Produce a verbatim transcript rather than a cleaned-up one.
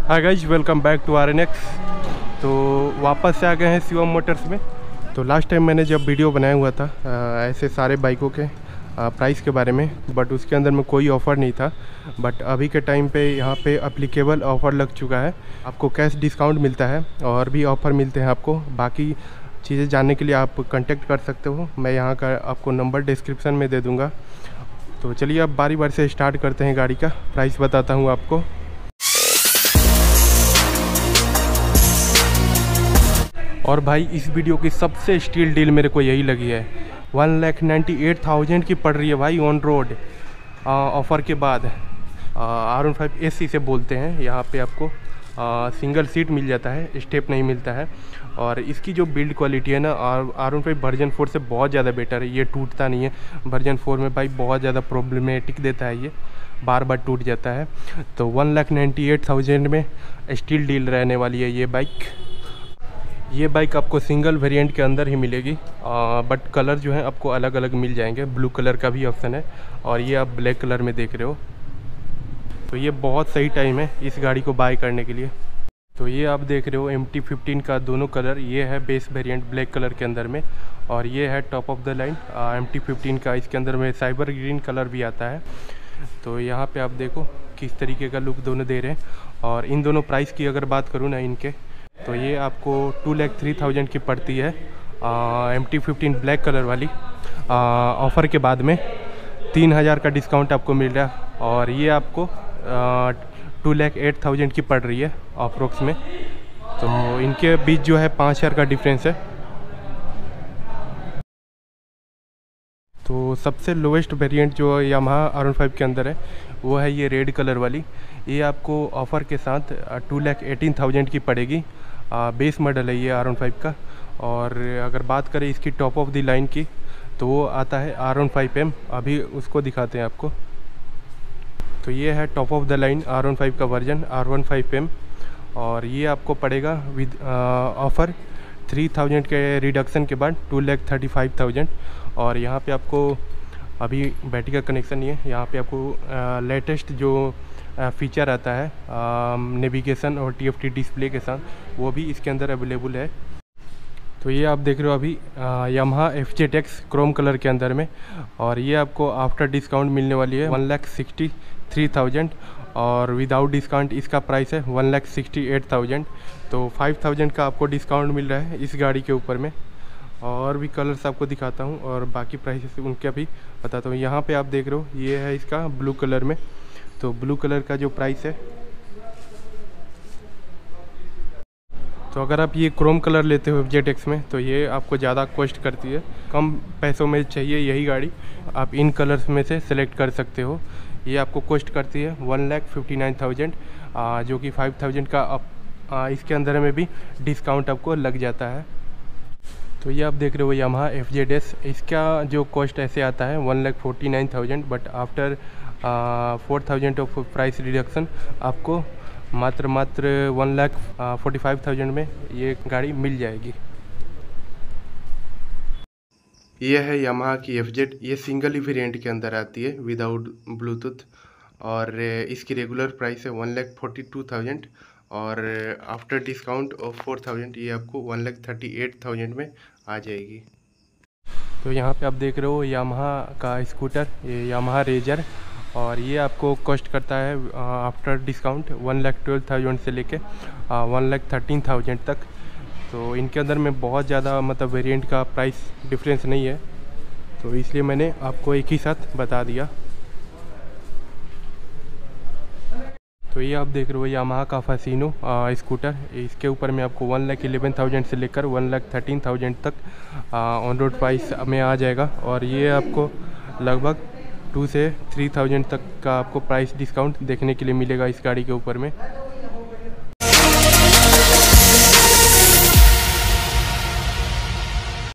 Hi guys, welcome back to R N X. तो वापस से आ गए हैं शिवम मोटर्स में। तो लास्ट टाइम मैंने जब वीडियो बनाया हुआ था आ, ऐसे सारे बाइकों के आ, प्राइस के बारे में, बट उसके अंदर में कोई ऑफ़र नहीं था। बट अभी के टाइम पे यहाँ पे अप्लीकेबल ऑफ़र लग चुका है। आपको कैश डिस्काउंट मिलता है और भी ऑफ़र मिलते हैं आपको। बाकी चीज़ें जानने के लिए आप कांटेक्ट कर सकते हो। मैं यहाँ का आपको नंबर डिस्क्रिप्शन में दे दूँगा। तो चलिए अब बारी बारी से स्टार्ट करते हैं। गाड़ी का प्राइस बताता हूँ आपको। और भाई इस वीडियो की सबसे स्टील डील मेरे को यही लगी है। One lakh ninety eight thousand की पड़ रही है भाई ऑन रोड ऑफ़र के बाद। R one five A C से बोलते हैं। यहाँ पे आपको आ, सिंगल सीट मिल जाता है, स्टेप नहीं मिलता है। और इसकी जो बिल्ड क्वालिटी है ना, R one five version four से बहुत ज़्यादा बेटर है। ये टूटता नहीं है। वर्जन फोर में भाई बहुत ज़्यादा प्रॉब्लमेटिक देता है, ये बार बार टूट जाता है। तो one lakh ninety eight thousand में स्टील डील रहने वाली है ये बाइक। ये बाइक आपको सिंगल वेरिएंट के अंदर ही मिलेगी, बट कलर जो है आपको अलग अलग मिल जाएंगे। ब्लू कलर का भी ऑप्शन है और ये आप ब्लैक कलर में देख रहे हो। तो ये बहुत सही टाइम है इस गाड़ी को बाय करने के लिए। तो ये आप देख रहे हो एम टी फिफ्टीन का दोनों कलर। ये है बेस वेरिएंट ब्लैक कलर के अंदर में, और ये है top of the line M T fifteen का। इसके अंदर में साइबर ग्रीन कलर भी आता है। तो यहाँ पे आप देखो किस तरीके का लुक दोनों दे रहे हैं। और इन दोनों प्राइस की अगर बात करूँ ना इनके, तो ये आपको टू लैख थ्री थाउजेंड की पड़ती है M T fifteen black colour वाली। ऑफ़र के बाद में तीन हज़ार का डिस्काउंट आपको मिल रहा है। और ये आपको टू लैख एट थाउजेंड की पड़ रही है अप्रोक्स में। तो इनके बीच जो है पाँच हज़ार का डिफरेंस है। तो सबसे लोवेस्ट वेरिएंट जो यामाहा आर वन फाइव के अंदर है वो है ये रेड कलर वाली। ये आपको ऑफ़र के साथ टू लैख एटीन थाउजेंड की पड़ेगी। बेस मॉडल है ये आर वन फाइव का। और अगर बात करें इसकी टॉप ऑफ द लाइन की, तो वो आता है आर वन फाइव एम। अभी उसको दिखाते हैं आपको। तो ये है top of the line R one five का version R one five M. और ये आपको पड़ेगा विद ऑफ़र थ्री थाउजेंड के रिडक्शन के बाद two lakh thirty five thousand. और यहाँ पे आपको अभी बैटरी का कनेक्शन नहीं है। यहाँ पे आपको लेटेस्ट जो फीचर आता है नेविगेशन और टी एफ टी डिस्प्ले के साथ, वो भी इसके अंदर अवेलेबल है। तो ये आप देख रहे हो अभी Yamaha F Z X chrome colour के अंदर में। और ये आपको आफ्टर डिस्काउंट मिलने वाली है one lakh sixty three thousand. और विदाउट डिस्काउंट इसका प्राइस है one lakh sixty eight thousand. तो फाइव थाउजेंड का आपको डिस्काउंट मिल रहा है इस गाड़ी के ऊपर में। और भी कलर्स आपको दिखाता हूँ और बाकी प्राइस उनके भी बताता हूँ। यहाँ पे आप देख रहे हो ये है इसका ब्लू कलर में। तो ब्लू कलर का जो प्राइस है, तो अगर आप ये क्रोम कलर लेते हो जेड एक्स में, तो ये आपको ज़्यादा कॉस्ट करती है। कम पैसों में चाहिए यही गाड़ी, आप इन कलर्स में से सेलेक्ट कर सकते हो। ये आपको कॉस्ट करती है one lakh fifty nine thousand, जो कि फाइव थाउजेंड का आप आ, इसके अंदर में भी डिस्काउंट आपको लग जाता है। तो ये आप देख रहे हो यामाहा एफ जेड एस। इसका जो कॉस्ट ऐसे आता है one lakh forty nine thousand, but after four thousand off price reduction आपको मात्र मात्र one lakh forty five thousand में ये गाड़ी मिल जाएगी। ये है यामाहा की एफ जेड। ये सिंगल ही वेरिएंट के अंदर आती है विदाउट ब्लूटूथ। और इसकी रेगुलर प्राइस है one lakh forty two thousand. और after discount off four thousand ये आपको one lakh thirty eight thousand में आ जाएगी। तो यहाँ पे आप देख रहे हो यामाहा का स्कूटर, ये यामाहा रेजर। और ये आपको कॉस्ट करता है after discount one lakh twelve thousand से लेके वन लाख थर्टीन थाउजेंड तक। तो इनके अंदर में बहुत ज़्यादा मतलब वेरिएंट का प्राइस डिफरेंस नहीं है, तो इसलिए मैंने आपको एक ही साथ बता दिया। तो ये आप देख रहे हो यामाहा का फैसिनो स्कूटर। इसके ऊपर में आपको वन लाख इलेवन थाउजेंड से लेकर वन लाख थर्टीन थाउजेंड तक ऑन रोड प्राइस में आ जाएगा। और ये आपको लगभग टू से थ्री थाउजेंड तक का आपको प्राइस डिस्काउंट देखने के लिए मिलेगा इस गाड़ी के ऊपर में।